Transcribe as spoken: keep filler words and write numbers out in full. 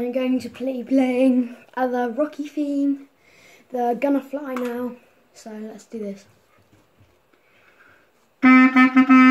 I'm going to be playing uh, the Rocky theme, the Gonna Fly Now, so let's do this.